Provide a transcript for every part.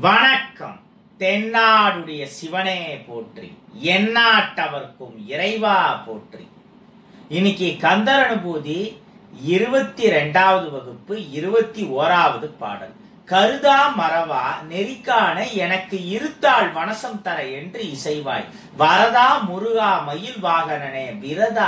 வணக்கம். தென்னாடுடைய சிவனே போற்றி, எந்நாட்டவர்க்கும் இறைவா போற்றி. இன்னைக்கு கந்தர் அனுபூதி 22வது வகுப்பு 21வது பாடல். கருதா மறவா நெறிக்கான எனக்கு இருத்தாள் வனசம் தர என்று இசைவாய், வரதா முருகா மயில் வாகனனே, விரதா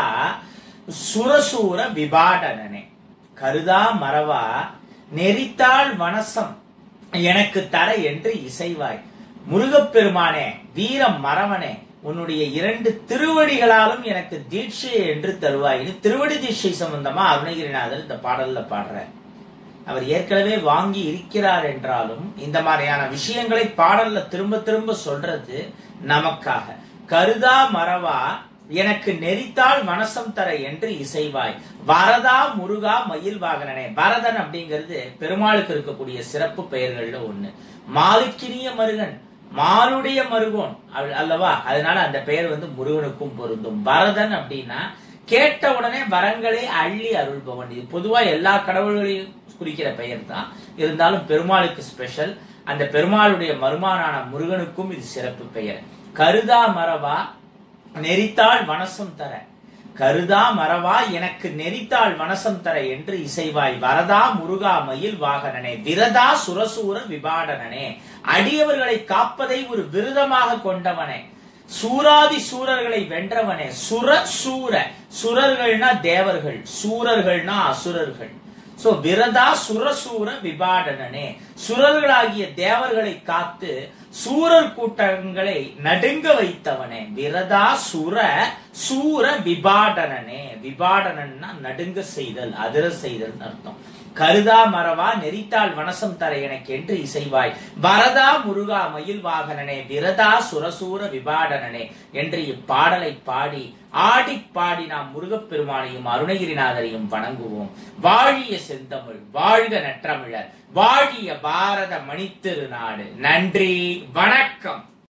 சுரசூர விபாடனனே. கருதா மறவா நெறித்தாள் வனசம் எனக்கு தர என்று இசைவாய். முருகப்பெருமானே, வீரம் மறவனே, உன்னுடைய 2 திருவடிகளாலும் எனக்கு தீட்சை என்று தருவாய். இது திருவடி தீட்சை சம்பந்தமா அருணகிரிநாதர் இந்த பாடல்ல பாடுற. அவர் ஏற்கனவே வாங்கி இருக்கிறார் என்றாலும் இந்த மாதிரியான விஷயங்களை பாடல்ல திரும்ப திரும்ப சொல்றது நமக்காக. கருதா மறவா எனக்கு நெறித்தாள் வனசம் தர என்று இசைவாய், வரதா முருகா மயில் வாகனனே. பரதன் அப்படிங்கிறது பெருமாளுக்கு இருக்கக்கூடிய சிறப்பு பெயர்கள்ல ஒண்ணு. மாலுக்கினிய மருகன், மாலுடைய மருகோன் அல்லவா, அதனால அந்த பெயர் முருகனுக்கும் பொருந்தும். பரதன் அப்படின்னா கேட்ட உடனே வரங்களை அள்ளி அருள்பவன். இது பொதுவா எல்லா கடவுள்களையும் குறிக்கிற பெயர் தான், இருந்தாலும் பெருமாளுக்கு ஸ்பெஷல். அந்த பெருமாளுடைய மருமானான முருகனுக்கும் இது சிறப்பு பெயர். கருதா மறவா நெறித்தாள் வனசம் தர, கருதா மறவா எனக்கு நெறித்தாள் வனசம் தர என்று இசைவாய், வரதா முருகா மயில் வாகனனே, விரதா சுரசூர விபாடனனே. அடியவர்களை காப்பதை ஒரு விருதமாக கொண்டவனே, சூராதி சூரர்களை வென்றவனே. சுர சுரர்கள்னா தேவர்கள், சூரர்கள்னா அசுரர்கள். சோ விரதா சுரசூர விபாடனனே, சுரர்களாகிய தேவர்களை காத்து சூரர் கூட்டங்களை நடுங்க வைத்தவனே. விரதா சூர விபாடனனே. விபாடனன்னா நடுங்க செய்தல், அதிர செய்தல் அர்த்தம். கருதா மறவா நெறித்தாள் வனசம் தர எனக்கு என்று இசைவாய், வரதா முருகா மயில் வாகனனே, விரதா சுரசூர விபாடனனே என்று இப்பாடலை பாடி ஆடி பாடி நாம் முருகப்பெருமானையும் அருணகிரிநாதரையும் வணங்குவோம். வாழிய செந்தமிழ், வாழ்க நற்றமிழர், வாழிய பாரத மணித்திருநாடு. நன்றி, வணக்கம்.